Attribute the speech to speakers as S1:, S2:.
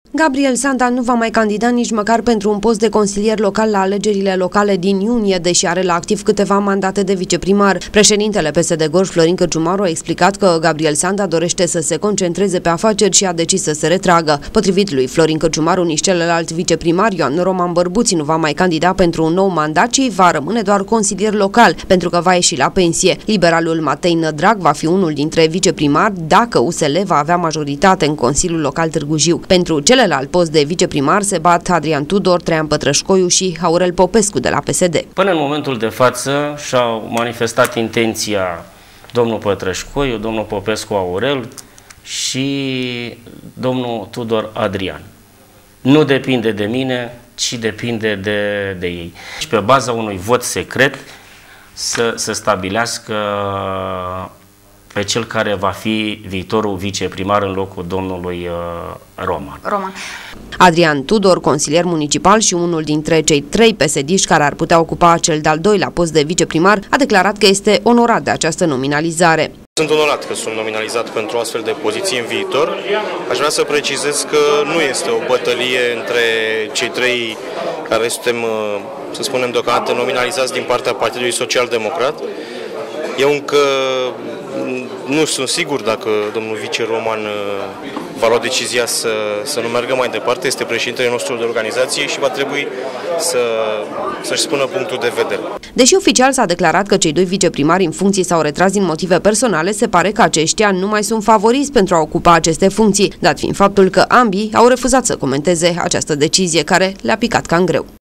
S1: Gabriel Sanda nu va mai candida nici măcar pentru un post de consilier local la alegerile locale din iunie, deși are la activ câteva mandate de viceprimar. Președintele PSD Gorj, Florin Cărciumaru, a explicat că Gabriel Sanda dorește să se concentreze pe afaceri și a decis să se retragă. Potrivit lui Florin Cărciumaru, nici celălalt viceprimar, Ioan Roman Bărbuți, nu va mai candida pentru un nou mandat, ci va rămâne doar consilier local, pentru că va ieși la pensie. Liberalul Matei Nădrag va fi unul dintre viceprimari dacă USL va avea majoritate în Consiliul Local Târgu Jiu. Pentru celălalt post de viceprimar se bat Adrian Tudor, Traian Pătrășcoiu și Aurel Popescu de la PSD.
S2: Până în momentul de față și-au manifestat intenția domnul Pătrășcoiu, domnul Popescu Aurel și domnul Tudor Adrian. Nu depinde de mine, ci depinde de ei. Și pe baza unui vot secret să stabilească pe cel care va fi viitorul viceprimar în locul domnului Roman.
S1: Adrian Tudor, consilier municipal și unul dintre cei 3 PSD-ști care ar putea ocupa cel de-al doilea post de viceprimar, a declarat că este onorat de această nominalizare.
S3: Sunt onorat că sunt nominalizat pentru o astfel de poziție în viitor. Aș vrea să precizez că nu este o bătălie între cei 3 care suntem, să spunem, deocamdată nominalizați din partea Partidului Social Democrat. Eu încă nu sunt sigur dacă domnul vice-Roman va lua decizia să nu meargă mai departe. Este președintele nostru de organizație și va trebui să-și spună punctul de vedere.
S1: Deși oficial s-a declarat că cei 2 viceprimari în funcții s-au retras din motive personale, se pare că aceștia nu mai sunt favoriți pentru a ocupa aceste funcții, dat fiind faptul că ambii au refuzat să comenteze această decizie care le-a picat cam greu.